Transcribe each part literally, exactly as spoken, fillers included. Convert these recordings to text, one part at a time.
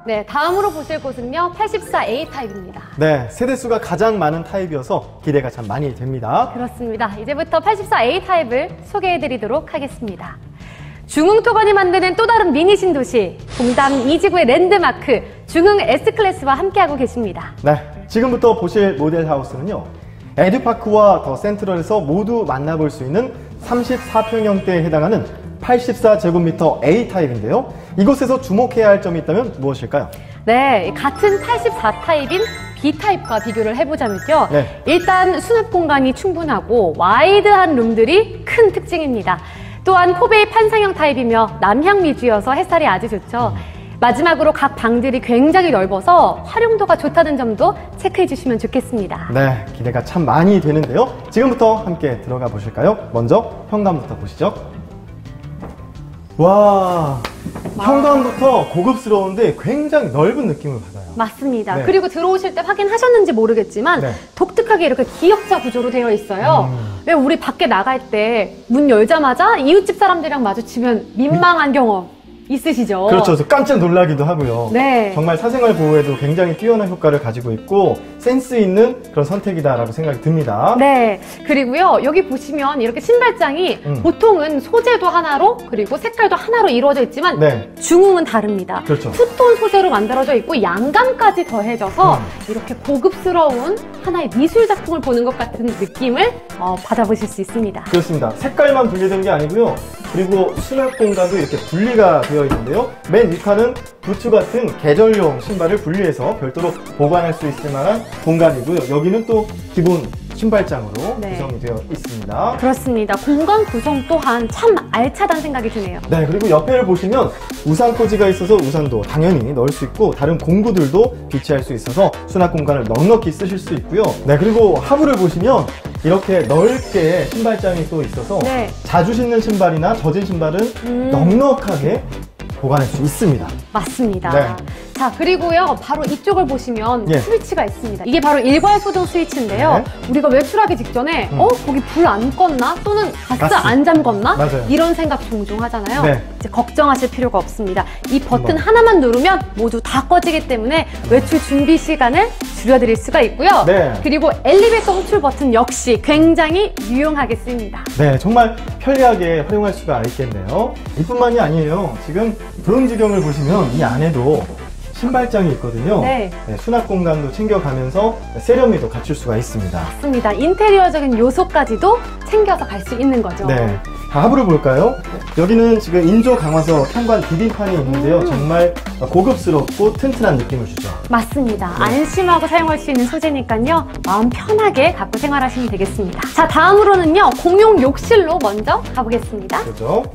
네, 다음으로 보실 곳은요, 팔십사 에이 타입입니다. 네, 세대수가 가장 많은 타입이어서 기대가 참 많이 됩니다. 그렇습니다. 이제부터 팔십사 에이 타입을 소개해드리도록 하겠습니다. 중흥토건이 만드는 또 다른 미니 신도시, 동담 이지구의 랜드마크, 중흥 S클래스와 함께하고 계십니다. 네, 지금부터 보실 모델 하우스는요, 에듀파크와 더 센트럴에서 모두 만나볼 수 있는 삼십사 평형대에 해당하는 팔십사 제곱미터 에이 타입인데요. 이곳에서 주목해야 할 점이 있다면 무엇일까요? 네, 같은 팔십사 타입인 B 타입과 비교를 해보자면요. 네. 일단 수납 공간이 충분하고 와이드한 룸들이 큰 특징입니다. 또한 포베이 판상형 타입이며 남향 위주여서 햇살이 아주 좋죠. 마지막으로 각 방들이 굉장히 넓어서 활용도가 좋다는 점도 체크해 주시면 좋겠습니다. 네, 기대가 참 많이 되는데요. 지금부터 함께 들어가 보실까요? 먼저 현관부터 보시죠. 와, 현관부터 고급스러운데 굉장히 넓은 느낌을 받아요. 맞습니다. 네. 그리고 들어오실 때 확인하셨는지 모르겠지만 네. 독특하게 이렇게 기역자 구조로 되어 있어요. 음. 왜 우리 밖에 나갈 때 문 열자마자 이웃집 사람들이랑 마주치면 민망한 경험 있으시죠? 그렇죠. 그래서 깜짝 놀라기도 하고요. 네. 정말 사생활 보호에도 굉장히 뛰어난 효과를 가지고 있고 센스 있는 그런 선택이다라고 생각이 듭니다. 네. 그리고요, 여기 보시면 이렇게 신발장이 음. 보통은 소재도 하나로 그리고 색깔도 하나로 이루어져 있지만 네. 중흥은 다릅니다. 그렇죠. 투톤 소재로 만들어져 있고 양감까지 더해져서 음. 이렇게 고급스러운 하나의 미술 작품을 보는 것 같은 느낌을 어, 받아보실 수 있습니다. 그렇습니다. 색깔만 분리된 게 아니고요. 그리고 수납 공간도 이렇게 분리가 되어 있는데요. 맨 윗판은 부츠 같은 계절용 신발을 분리해서 별도로 보관할 수 있을 만한 공간이고요. 여기는 또 기본 신발장으로 네. 구성이 되어 있습니다. 그렇습니다. 공간 구성 또한 참 알차다는 생각이 드네요. 네, 그리고 옆에를 보시면 우산 꽂이가 있어서 우산도 당연히 넣을 수 있고 다른 공구들도 비치할 수 있어서 수납 공간을 넉넉히 쓰실 수 있고요. 네, 그리고 하부를 보시면 이렇게 넓게 신발장이 또 있어서 네. 자주 신는 신발이나 젖은 신발은 음. 넉넉하게 보관할 수 있습니다. 맞습니다. 네. 자, 그리고요, 바로 이쪽을 보시면 예. 스위치가 있습니다. 이게 바로 일괄소등 스위치인데요. 네. 우리가 외출하기 직전에 음. 어? 거기 불 안 껐나? 또는 가스, 가스. 안 잠궜나? 맞아요. 이런 생각 종종 하잖아요. 네. 이제 걱정하실 필요가 없습니다. 이 버튼 뭐. 하나만 누르면 모두 다 꺼지기 때문에 외출 준비 시간을 줄여드릴 수가 있고요. 네. 그리고 엘리베이터 호출 버튼 역시 굉장히 유용하게 쓰입니다. 네, 정말 편리하게 활용할 수가 있겠네요. 이뿐만이 아니에요. 지금 드론 지경을 보시면 이 안에도 신발장이 있거든요. 네. 네, 수납 공간도 챙겨가면서 세련미도 갖출 수가 있습니다. 맞습니다. 인테리어적인 요소까지도 챙겨서 갈 수 있는 거죠. 네, 하부를 볼까요? 여기는 지금 인조 강화석 현관 디딤판이 있는데요. 음. 정말 고급스럽고 튼튼한 느낌을 주죠. 맞습니다. 네. 안심하고 사용할 수 있는 소재니까요. 마음 편하게 갖고 생활하시면 되겠습니다. 자, 다음으로는요. 공용 욕실로 먼저 가보겠습니다. 그렇죠?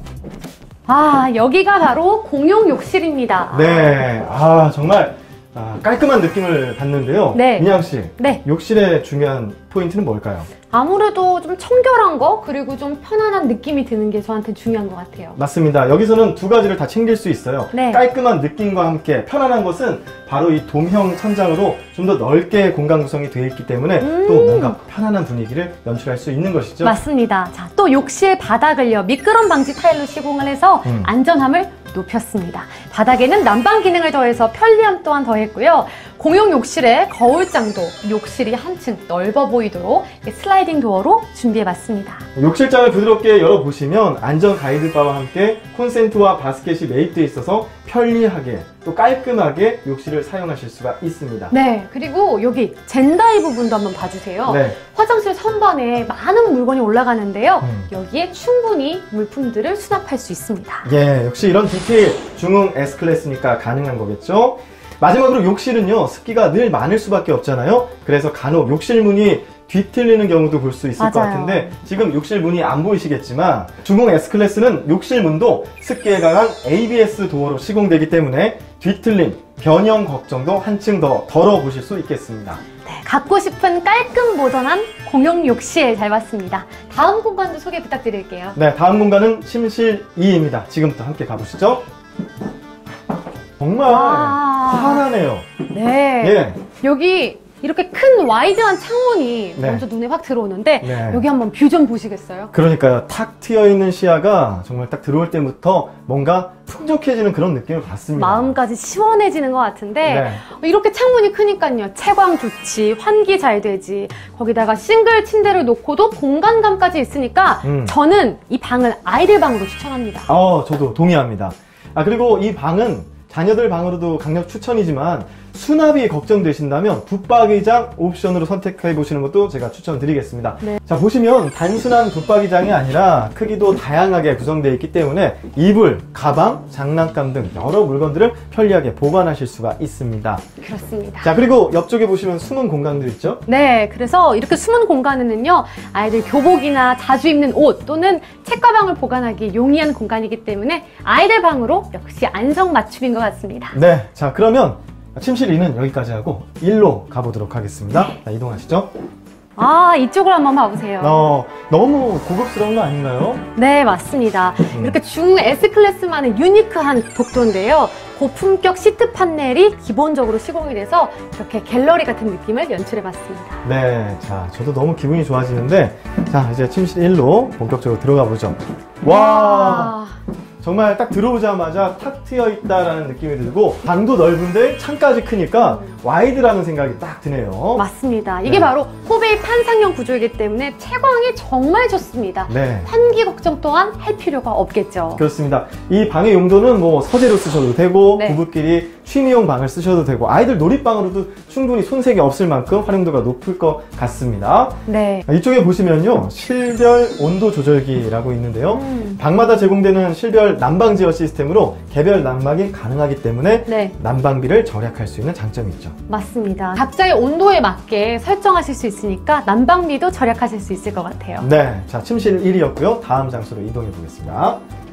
아, 여기가 바로 공용 욕실입니다. 네, 아 정말 아, 깔끔한 느낌을 받는데요. 네. 민양 씨, 네. 욕실의 중요한 포인트는 뭘까요? 아무래도 좀 청결한 거 그리고 좀 편안한 느낌이 드는 게 저한테 중요한 것 같아요. 맞습니다. 여기서는 두 가지를 다 챙길 수 있어요. 네. 깔끔한 느낌과 함께 편안한 것은 바로 이 돔형 천장으로 좀 더 넓게 공간 구성이 되어 있기 때문에 음. 또 뭔가 편안한 분위기를 연출할 수 있는 것이죠. 맞습니다. 자, 또 욕실 바닥을요. 미끄럼 방지 타일로 시공을 해서 음. 안전함을 높였습니다. 바닥에는 난방 기능을 더해서 편리함 또한 더했고요. 공용 욕실에 거울장도 욕실이 한층 넓어 보이도록 슬라이딩 도어로 준비해봤습니다. 욕실장을 부드럽게 열어보시면 안전 가이드바와 함께 콘센트와 바스켓이 매입되어 있어서 편리하게 또 깔끔하게 욕실을 사용하실 수가 있습니다. 네, 그리고 여기 젠다이 부분도 한번 봐주세요. 네. 화장실 선반에 많은 물건이 올라가는데요. 음. 여기에 충분히 물품들을 수납할 수 있습니다. 예, 역시 이런 디테일 중흥 S클래스니까 가능한 거겠죠? 마지막으로 욕실은요, 습기가 늘 많을 수밖에 없잖아요. 그래서 간혹 욕실 문이 뒤틀리는 경우도 볼 수 있을 맞아요. 것 같은데 지금 욕실 문이 안 보이시겠지만 중흥 S클래스는 욕실 문도 습기에 강한 에이비에스 도어로 시공되기 때문에 뒤틀림, 변형 걱정도 한층 더 덜어보실 수 있겠습니다. 네, 갖고 싶은 깔끔 모던한 공용 욕실 잘 봤습니다. 다음 공간도 소개 부탁드릴게요. 네, 다음 공간은 침실 이입니다. 지금부터 함께 가보시죠. 정말 와. 환하네요. 네. 예. 여기 이렇게 큰 와이드한 창문이 네. 먼저 눈에 확 들어오는데 네. 여기 한번 뷰 좀 보시겠어요? 그러니까요. 탁 트여있는 시야가 정말 딱 들어올 때부터 뭔가 풍족해지는 그런 느낌을 받습니다. 마음까지 시원해지는 것 같은데 네. 이렇게 창문이 크니까요. 채광 좋지, 환기 잘 되지, 거기다가 싱글 침대를 놓고도 공간감까지 있으니까 음. 저는 이 방을 아이들 방으로 추천합니다. 어, 저도 동의합니다. 아, 그리고 이 방은 자녀들 방으로도 강력 추천이지만 수납이 걱정되신다면 붙박이장 옵션으로 선택해 보시는 것도 제가 추천드리겠습니다. 네. 자, 보시면 단순한 붙박이장이 아니라 크기도 다양하게 구성되어 있기 때문에 이불, 가방, 장난감 등 여러 물건들을 편리하게 보관하실 수가 있습니다. 그렇습니다. 자, 그리고 옆쪽에 보시면 숨은 공간들 있죠? 네, 그래서 이렇게 숨은 공간에는요, 아이들 교복이나 자주 입는 옷 또는 책가방을 보관하기 용이한 공간이기 때문에 아이들 방으로 역시 안성맞춤인 것 같습니다. 네, 자, 그러면 침실 이는 여기까지 하고 일로 가보도록 하겠습니다. 자, 이동하시죠. 아, 이쪽으로 한번 봐보세요. 어, 너무 고급스러운 거 아닌가요? 네, 맞습니다. 음. 이렇게 중 S클래스만의 유니크한 복도인데요. 고품격 시트 판넬이 기본적으로 시공이 돼서 이렇게 갤러리 같은 느낌을 연출해봤습니다. 네, 자, 저도 너무 기분이 좋아지는데, 자, 이제 침실 일로 본격적으로 들어가 보죠. 와, 정말 딱 들어오자마자 탁 트여 있다라는 느낌이 들고, 방도 넓은데 창까지 크니까 와이드라는 생각이 딱 드네요. 맞습니다. 네. 이게 바로 호베이 판상형 구조이기 때문에 채광이 정말 좋습니다. 네. 환기 걱정 또한 할 필요가 없겠죠. 그렇습니다. 이 방의 용도는 뭐 서재로 쓰셔도 되고, 네. 부부끼리 취미용 방을 쓰셔도 되고, 아이들 놀이방으로도 충분히 손색이 없을 만큼 활용도가 높을 것 같습니다. 네. 이쪽에 보시면요, 실별 온도 조절기라고 있는데요. 음. 방마다 제공되는 실별 난방 제어 시스템으로 개별 난방이 가능하기 때문에 네. 난방비를 절약할 수 있는 장점이 있죠. 맞습니다. 각자의 온도에 맞게 설정하실 수 있으니까 난방비도 절약하실 수 있을 것 같아요. 네, 자, 침실 일이었고요. 다음 장소로 이동해 보겠습니다.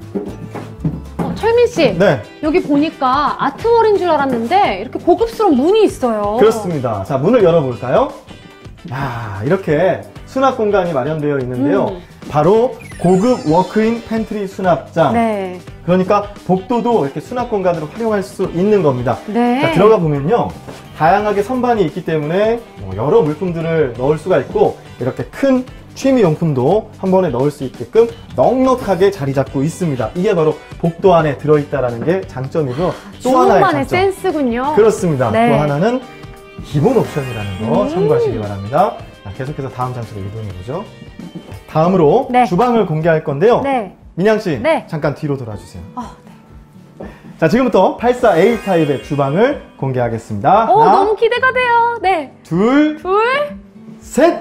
어, 철민 씨, 네, 여기 보니까 아트월인 줄 알았는데 이렇게 고급스러운 문이 있어요. 그렇습니다. 자, 문을 열어볼까요? 야, 이렇게 수납 공간이 마련되어 있는데요. 음. 바로 고급 워크인 팬트리 수납장. 네. 그러니까 복도도 이렇게 수납 공간으로 활용할 수 있는 겁니다. 네. 자, 들어가 보면요, 다양하게 선반이 있기 때문에 뭐 여러 물품들을 넣을 수가 있고, 이렇게 큰 취미용품도 한 번에 넣을 수 있게끔 넉넉하게 자리 잡고 있습니다. 이게 바로 복도 안에 들어있다는 게 장점이고요. 또 하나의 주문만의 장점. 센스군요. 그렇습니다. 네. 또 하나는 기본 옵션이라는 거 음. 참고하시기 바랍니다. 자, 계속해서 다음 장소로 이동해보죠. 다음으로 네. 주방을 공개할 건데요. 네. 민양 씨, 네. 잠깐 뒤로 돌아주세요. 어, 네. 자, 지금부터 팔십사 에이 타입의 주방을 공개하겠습니다. 오, 하나, 너무 기대가 돼요. 네. 둘, 둘. 셋!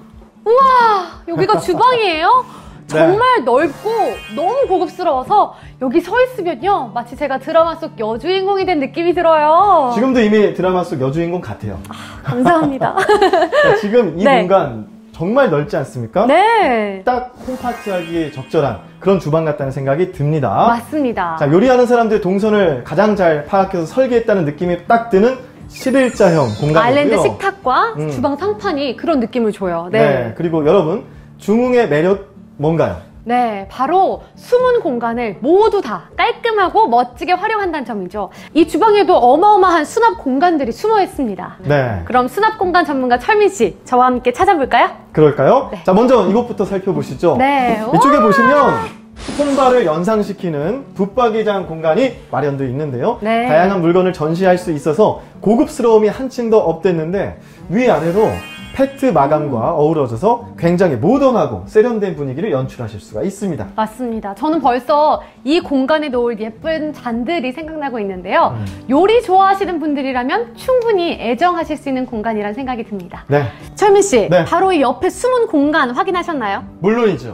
우와, 여기가 주방이에요? 네. 정말 넓고 너무 고급스러워서 여기 서 있으면요, 마치 제가 드라마 속 여주인공이 된 느낌이 들어요. 지금도 이미 드라마 속 여주인공 같아요. 감사합니다. 자, 지금 이 네. 공간 정말 넓지 않습니까? 네. 딱 홈파티하기에 적절한 그런 주방 같다는 생각이 듭니다. 맞습니다. 자, 요리하는 사람들의 동선을 가장 잘 파악해서 설계했다는 느낌이 딱 드는 십일자형 공간이고요. 아일랜드 식탁과 음. 주방 상판이 그런 느낌을 줘요. 네. 네. 그리고 여러분, 중흥의 매력 뭔가요? 네, 바로 숨은 공간을 모두 다 깔끔하고 멋지게 활용한다는 점이죠. 이 주방에도 어마어마한 수납 공간들이 숨어 있습니다. 네. 그럼 수납 공간 전문가 철민 씨, 저와 함께 찾아볼까요? 그럴까요? 네. 자, 먼저 이것부터 살펴보시죠. 네. 이쪽에 우와! 보시면 손발을 연상시키는 붙박이장 공간이 마련되어 있는데요. 네. 다양한 물건을 전시할 수 있어서 고급스러움이 한층 더 업됐는데, 위아래로 팩트 마감과 어우러져서 굉장히 모던하고 세련된 분위기를 연출하실 수가 있습니다. 맞습니다. 저는 벌써 이 공간에 놓을 예쁜 잔들이 생각나고 있는데요. 음. 요리 좋아하시는 분들이라면 충분히 애정하실 수 있는 공간이라는 생각이 듭니다. 네, 철민 씨, 네. 바로 이 옆에 숨은 공간 확인하셨나요? 물론이죠.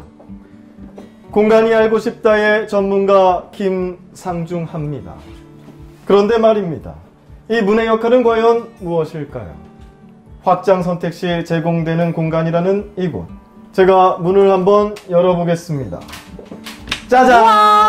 공간이 알고 싶다의 전문가 김상중합니다. 그런데 말입니다. 이 문의 역할은 과연 무엇일까요? 확장 선택 시 제공되는 공간이라는 이곳. 제가 문을 한번 열어보겠습니다. 짜잔!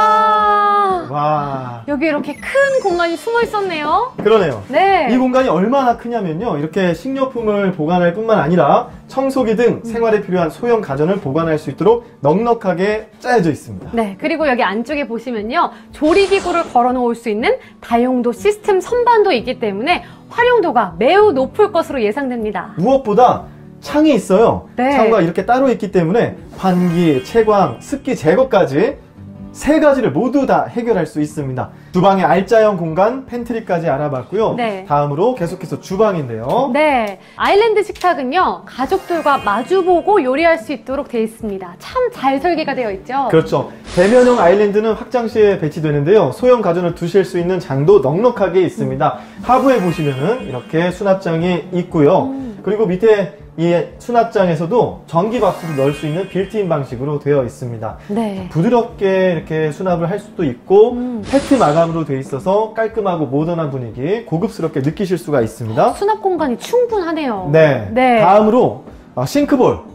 와, 와, 여기 이렇게 큰 공간이 숨어 있었네요. 그러네요. 네. 이 공간이 얼마나 크냐면요, 이렇게 식료품을 보관할 뿐만 아니라 청소기 등 생활에 필요한 소형 가전을 보관할 수 있도록 넉넉하게 짜여져 있습니다. 네, 그리고 여기 안쪽에 보시면요, 조리기구를 걸어 놓을 수 있는 다용도 시스템 선반도 있기 때문에 활용도가 매우 높을 것으로 예상됩니다. 무엇보다 창이 있어요. 네. 창과 이렇게 따로 있기 때문에 환기, 채광, 습기 제거까지 세 가지를 모두 다 해결할 수 있습니다. 주방의 알짜형 공간, 팬트리까지 알아봤고요. 네. 다음으로 계속해서 주방인데요. 네, 아일랜드 식탁은요, 가족들과 마주보고 요리할 수 있도록 되어 있습니다. 참 잘 설계가 되어 있죠? 그렇죠. 대면형 아일랜드는 확장시에 배치되는데요. 소형 가전을 두실 수 있는 장도 넉넉하게 있습니다. 음. 하부에 보시면은 이렇게 수납장이 있고요. 음. 그리고 밑에 이 수납장에서도 전기밥솥을 넣을 수 있는 빌트인 방식으로 되어 있습니다. 네. 부드럽게 이렇게 수납을 할 수도 있고 음. 페트 마감으로 되어 있어서 깔끔하고 모던한 분위기, 고급스럽게 느끼실 수가 있습니다. 수납 공간이 충분하네요. 네. 네. 다음으로 싱크볼.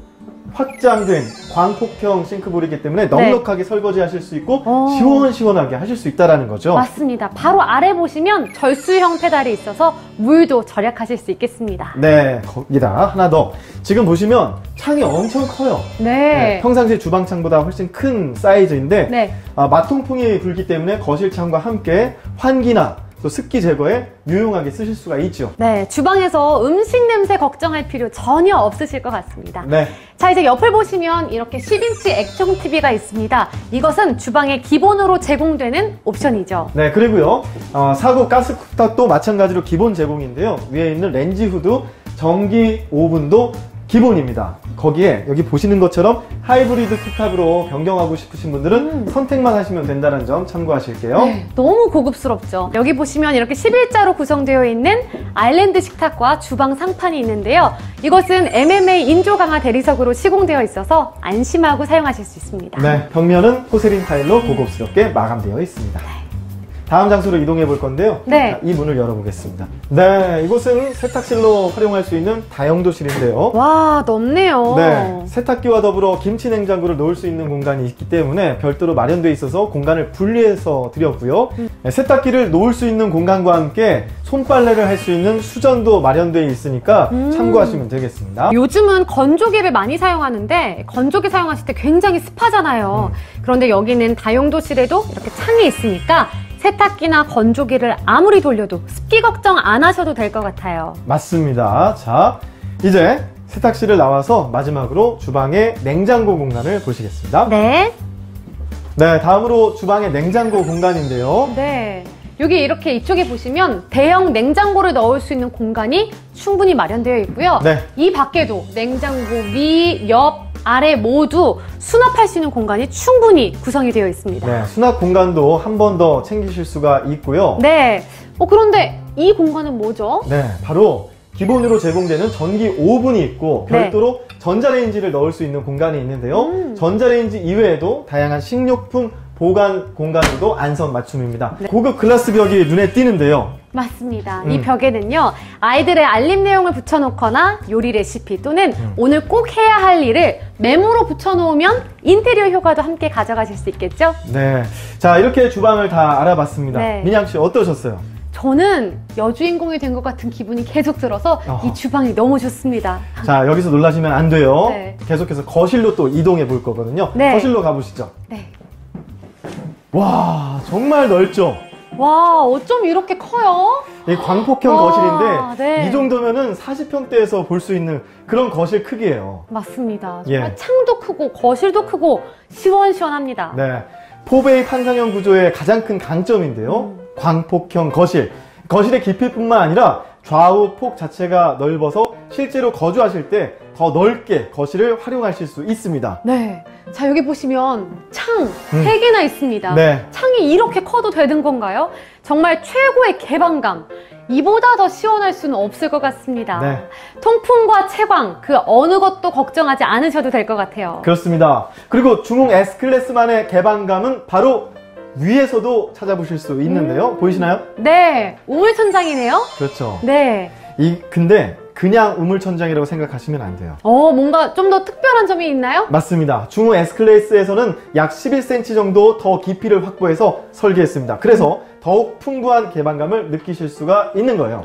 확장된 광폭형 싱크볼이기 때문에 넉넉하게 네. 설거지 하실 수 있고 오. 시원시원하게 하실 수 있다는 거죠. 맞습니다. 바로 아래 보시면 절수형 페달이 있어서 물도 절약하실 수 있겠습니다. 네, 거기다 하나 더. 지금 보시면 창이 엄청 커요. 네. 네 평상시 주방창보다 훨씬 큰 사이즈인데 네. 아, 마통풍이 불기 때문에 거실창과 함께 환기나 또 습기 제거에 유용하게 쓰실 수가 있죠. 네, 주방에서 음식 냄새 걱정할 필요 전혀 없으실 것 같습니다. 네. 자, 이제 옆을 보시면 이렇게 십 인치 액정 티비가 있습니다. 이것은 주방에 기본으로 제공되는 옵션이죠. 네, 그리고요. 어, 사구 가스 쿡탑도 마찬가지로 기본 제공인데요. 위에 있는 렌지 후드, 전기 오븐도 기본입니다. 거기에 여기 보시는 것처럼 하이브리드 쿡탑으로 변경하고 싶으신 분들은 음. 선택만 하시면 된다는 점 참고하실게요. 네, 너무 고급스럽죠. 여기 보시면 이렇게 십일자로 구성되어 있는 아일랜드 식탁과 주방 상판이 있는데요. 이것은 엠엠에이 인조 강화 대리석으로 시공되어 있어서 안심하고 사용하실 수 있습니다. 네, 벽면은 포세린 타일로 고급스럽게 마감되어 있습니다. 다음 장소로 이동해 볼 건데요. 네. 자, 이 문을 열어보겠습니다. 네, 이곳은 세탁실로 활용할 수 있는 다용도실인데요. 와, 넓네요. 네, 세탁기와 더불어 김치 냉장고를 놓을 수 있는 공간이 있기 때문에 별도로 마련되어 있어서 공간을 분리해서 드렸고요. 음. 네, 세탁기를 놓을 수 있는 공간과 함께 손빨래를 할 수 있는 수전도 마련되어 있으니까 음. 참고하시면 되겠습니다. 요즘은 건조기를 많이 사용하는데 건조기 사용하실 때 굉장히 습하잖아요. 음. 그런데 여기는 다용도실에도 이렇게 창이 있으니까 세탁기나 건조기를 아무리 돌려도 습기 걱정 안 하셔도 될 것 같아요. 맞습니다. 자, 이제 세탁실을 나와서 마지막으로 주방의 냉장고 공간을 보시겠습니다. 네. 네, 다음으로 주방의 냉장고 공간인데요. 네. 여기 이렇게 이쪽에 보시면 대형 냉장고를 넣을 수 있는 공간이 충분히 마련되어 있고요. 네. 이 밖에도 냉장고 위, 옆, 아래 모두 수납할 수 있는 공간이 충분히 구성이 되어 있습니다. 네, 수납 공간도 한 번 더 챙기실 수가 있고요. 네. 어, 그런데 이 공간은 뭐죠? 네, 바로 기본으로 제공되는 전기 오븐이 있고 별도로 네. 전자레인지를 넣을 수 있는 공간이 있는데요. 음. 전자레인지 이외에도 다양한 식료품 보관 공간으로도 안성맞춤입니다. 네. 고급 글라스 벽이 눈에 띄는데요. 맞습니다. 음. 이 벽에는요, 아이들의 알림 내용을 붙여놓거나 요리 레시피 또는 음. 오늘 꼭 해야 할 일을 메모로 붙여놓으면 인테리어 효과도 함께 가져가실 수 있겠죠? 네. 자, 이렇게 주방을 다 알아봤습니다. 네. 민양 씨 어떠셨어요? 저는 여주인공이 된 것 같은 기분이 계속 들어서 어허. 이 주방이 너무 좋습니다. 자, 여기서 놀라시면 안 돼요. 네. 계속해서 거실로 또 이동해 볼 거거든요. 네. 거실로 가보시죠. 네. 와, 정말 넓죠? 와, 어쩜 이렇게 커요? 이 광폭형 와, 거실인데 네. 이 정도면은 사십 평대에서 볼 수 있는 그런 거실 크기예요. 맞습니다. 예. 정말 창도 크고 거실도 크고 시원시원합니다. 네, 포베이 판상형 구조의 가장 큰 강점인데요. 음. 광폭형 거실. 거실의 깊이뿐만 아니라 좌우 폭 자체가 넓어서 실제로 거주하실 때 더 넓게 거실을 활용하실 수 있습니다. 네. 자, 여기 보시면 창 세 음. 개나 있습니다. 네. 창이 이렇게 커도 되는 건가요? 정말 최고의 개방감. 이보다 더 시원할 수는 없을 것 같습니다. 네. 통풍과 채광, 그 어느 것도 걱정하지 않으셔도 될 것 같아요. 그렇습니다. 그리고 중흥 S클래스만의 개방감은 바로 위에서도 찾아보실 수 있는데요. 음. 보이시나요? 네. 우물천장이네요. 그렇죠. 네. 이 근데 그냥 우물천장이라고 생각하시면 안 돼요. 어, 뭔가 좀 더 특별한 점이 있나요? 맞습니다. 중흥 S클래스에서는 약 십일 센티미터 정도 더 깊이를 확보해서 설계했습니다. 그래서 음. 더욱 풍부한 개방감을 느끼실 수가 있는 거예요. 아,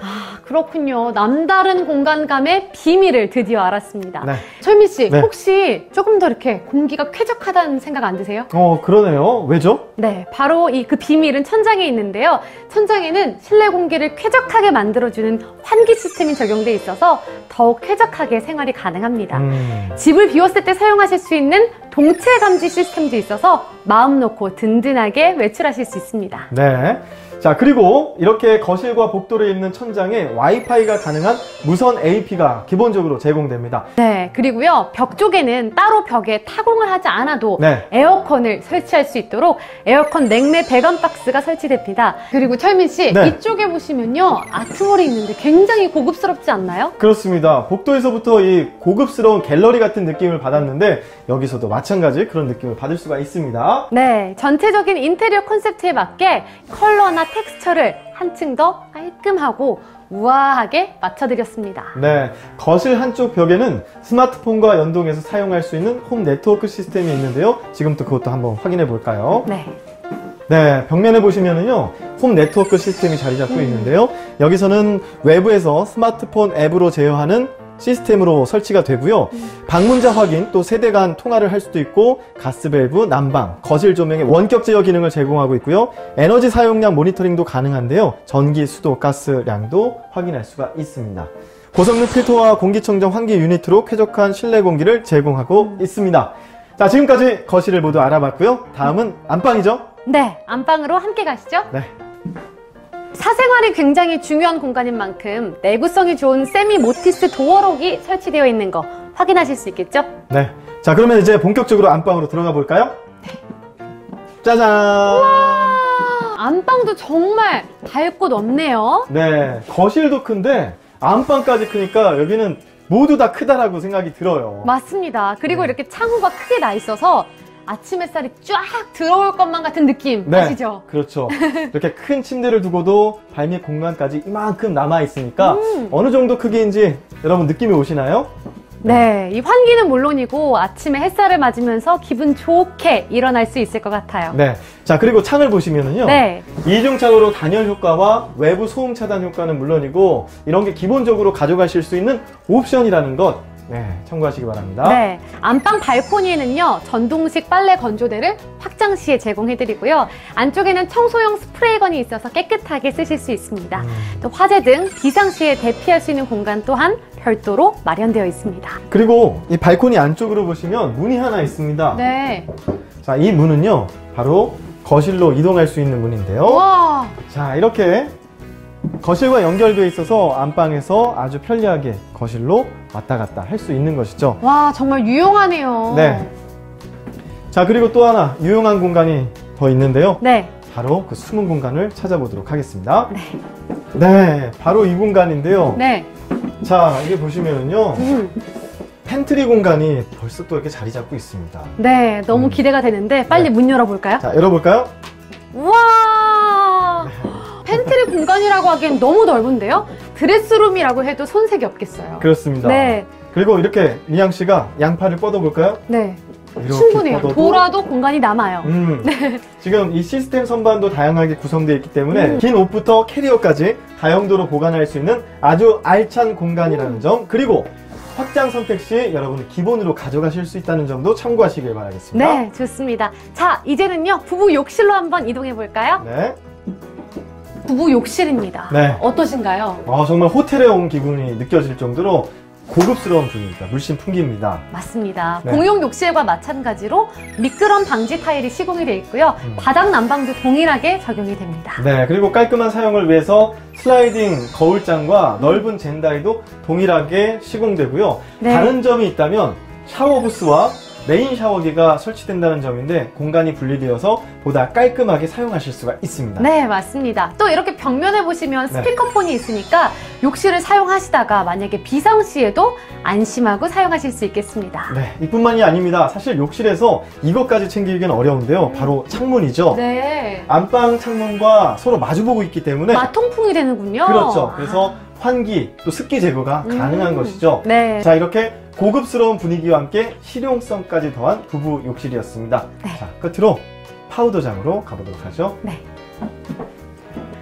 그렇군요. 남다른 공간감의 비밀을 드디어 알았습니다. 네. 철민 씨, 네. 혹시 조금 더 이렇게 공기가 쾌적하다는 생각 안 드세요? 어, 그러네요. 왜죠? 네, 바로 이 그 비밀은 천장에 있는데요. 천장에는 실내 공기를 쾌적하게 만들어주는 환기 시스템이 적용돼 있어서 더욱 쾌적하게 생활이 가능합니다. 음. 집을 비웠을 때 사용하실 수 있는 동체 감지 시스템도 있어서 마음 놓고 든든하게 외출하실 수 있습니다. 네. 자, 그리고 이렇게 거실과 복도를 잇는 천장에 와이파이가 가능한 무선 에이피가 기본적으로 제공됩니다. 네, 그리고요, 벽 쪽에는 따로 벽에 타공을 하지 않아도 네. 에어컨을 설치할 수 있도록 에어컨 냉매 배관 박스가 설치됩니다. 그리고 철민 씨, 네. 이쪽에 보시면요, 아트월이 있는데 굉장히 고급스럽지 않나요? 그렇습니다. 복도에서부터 이 고급스러운 갤러리 같은 느낌을 받았는데 여기서도 마찬가지 그런 느낌을 받을 수가 있습니다. 네, 전체적인 인테리어 컨셉트에 맞게 컬러나 텍스처를 한층 더 깔끔하고 우아하게 맞춰드렸습니다. 네, 거실 한쪽 벽에는 스마트폰과 연동해서 사용할 수 있는 홈 네트워크 시스템이 있는데요. 지금부터 그것도 한번 확인해 볼까요? 네. 네, 벽면에 보시면은요, 홈 네트워크 시스템이 자리 잡고 음. 있는데요. 여기서는 외부에서 스마트폰 앱으로 제어하는 시스템으로 설치가 되고요. 음. 방문자 확인, 또 세대 간 통화를 할 수도 있고, 가스밸브, 난방, 거실 조명의 원격 제어 기능을 제공하고 있고요. 에너지 사용량 모니터링도 가능한데요. 전기, 수도, 가스량도 확인할 수가 있습니다. 고성능 필터와 공기청정 환기 유니트로 쾌적한 실내 공기를 제공하고 있습니다. 자, 지금까지 거실을 모두 알아봤고요. 다음은 안방이죠? 네, 안방으로 함께 가시죠. 네. 사생활이 굉장히 중요한 공간인 만큼 내구성이 좋은 세미 모티스 도어록이 설치되어 있는 거 확인하실 수 있겠죠? 네. 자, 그러면 이제 본격적으로 안방으로 들어가 볼까요? 짜잔! 와, 안방도 정말 밝고 넓네요. 네. 거실도 큰데 안방까지 크니까 여기는 모두 다 크다라고 생각이 들어요. 맞습니다. 그리고 네. 이렇게 창호가 크게 나 있어서 아침 햇살이 쫙 들어올 것만 같은 느낌 네. 아시죠? 그렇죠. 이렇게 큰 침대를 두고도 발밑 공간까지 이만큼 남아 있으니까 음. 어느 정도 크기인지 여러분 느낌이 오시나요? 네, 이 환기는 물론이고 아침에 햇살을 맞으면서 기분 좋게 일어날 수 있을 것 같아요. 네. 자, 그리고 창을 보시면은요. 네. 이중창으로 단열 효과와 외부 소음 차단 효과는 물론이고 이런 게 기본적으로 가져가실 수 있는 옵션이라는 것 네, 참고하시기 바랍니다. 네, 안방 발코니에는요, 전동식 빨래 건조대를 확장 시에 제공해드리고요. 안쪽에는 청소용 스프레이건이 있어서 깨끗하게 쓰실 수 있습니다. 음. 또 화재 등 비상시에 대피할 수 있는 공간 또한 별도로 마련되어 있습니다. 그리고 이 발코니 안쪽으로 보시면 문이 하나 있습니다. 네. 자, 이 문은요, 바로 거실로 이동할 수 있는 문인데요. 와, 자, 이렇게 거실과 연결되어 있어서 안방에서 아주 편리하게 거실로 왔다 갔다 할 수 있는 것이죠. 와, 정말 유용하네요. 네. 자, 그리고 또 하나 유용한 공간이 더 있는데요. 네. 바로 그 숨은 공간을 찾아보도록 하겠습니다. 네. 네, 바로 이 공간인데요. 네. 자, 이게 보시면은요, 음. 팬트리 공간이 벌써 또 이렇게 자리 잡고 있습니다. 네, 너무 음. 기대가 되는데 빨리 네. 문 열어볼까요? 자, 열어볼까요? 우와! 팬트리 공간이라고 하기엔 너무 넓은데요? 드레스룸이라고 해도 손색이 없겠어요. 그렇습니다. 네. 그리고 이렇게 미양 씨가 양팔을 뻗어볼까요? 네. 이렇게 충분해요. 뻗어도- 돌아도 공간이 남아요. 음, 지금 이 시스템 선반도 다양하게 구성되어 있기 때문에 음. 긴 옷부터 캐리어까지 다용도로 보관할 수 있는 아주 알찬 공간이라는 점, 그리고 확장 선택 시 여러분 기본으로 가져가실 수 있다는 점도 참고하시길 바라겠습니다. 네, 좋습니다. 자, 이제는요, 부부 욕실로 한번 이동해 볼까요? 네. 부부 욕실입니다. 네. 어떠신가요? 아, 정말 호텔에 온 기분이 느껴질 정도로 고급스러운 분위기가 물씬 풍깁니다. 맞습니다. 네. 공용 욕실과 마찬가지로 미끄럼 방지 타일이 시공이 되어 있고요. 음. 바닥 난방도 동일하게 적용이 됩니다. 네, 그리고 깔끔한 사용을 위해서 슬라이딩 거울장과 넓은 젠다이도 동일하게 시공되고요. 네. 다른 점이 있다면 샤워 부스와 메인 샤워기가 설치된다는 점인데 공간이 분리되어서 보다 깔끔하게 사용하실 수가 있습니다. 네, 맞습니다. 또 이렇게 벽면에 보시면 네. 스피커폰이 있으니까 욕실을 사용하시다가 만약에 비상시에도 안심하고 사용하실 수 있겠습니다. 네, 이뿐만이 아닙니다. 사실 욕실에서 이것까지 챙기기는 어려운데요. 바로 창문이죠. 네. 안방 창문과 서로 마주보고 있기 때문에 마통풍이 되는군요. 그렇죠. 그래서 환기 또 습기 제거가 음. 가능한 것이죠. 네. 자, 이렇게 고급스러운 분위기와 함께 실용성까지 더한 부부 욕실이었습니다. 네. 자, 끝으로 파우더장으로 가보도록 하죠. 네.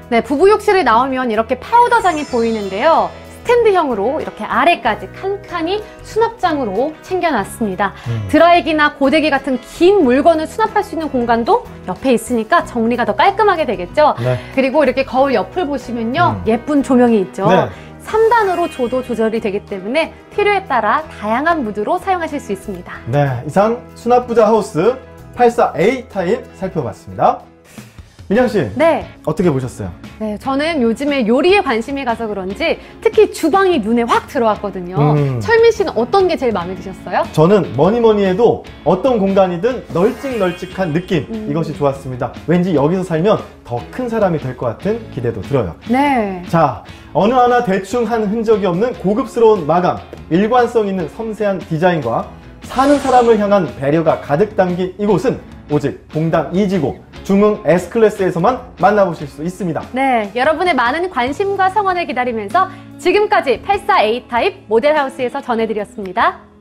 네, 부부 욕실에 나오면 이렇게 파우더장이 보이는데요. 스탠드형으로 이렇게 아래까지 칸칸이 수납장으로 챙겨놨습니다. 음. 드라이기나 고데기 같은 긴 물건을 수납할 수 있는 공간도 옆에 있으니까 정리가 더 깔끔하게 되겠죠. 네. 그리고 이렇게 거울 옆을 보시면요. 음. 예쁜 조명이 있죠. 네. 삼 단으로 조도 조절이 되기 때문에 필요에 따라 다양한 무드로 사용하실 수 있습니다. 네, 이상 수납부자 하우스 팔십사 에이 타입 살펴봤습니다. 민양 씨, 네. 어떻게 보셨어요? 네, 저는 요즘에 요리에 관심이 가서 그런지 특히 주방이 눈에 확 들어왔거든요. 음. 철민 씨는 어떤 게 제일 마음에 드셨어요? 저는 뭐니 뭐니 해도 어떤 공간이든 널찍널찍한 느낌, 음. 이것이 좋았습니다. 왠지 여기서 살면 더 큰 사람이 될 것 같은 기대도 들어요. 네. 자, 어느 하나 대충 한 흔적이 없는 고급스러운 마감, 일관성 있는 섬세한 디자인과 사는 사람을 향한 배려가 가득 담긴 이곳은 오직 봉담 이지고 중흥 S클래스에서만 만나보실 수 있습니다. 네, 여러분의 많은 관심과 성원을 기다리면서 지금까지 팔십사 에이 타입 모델하우스에서 전해드렸습니다.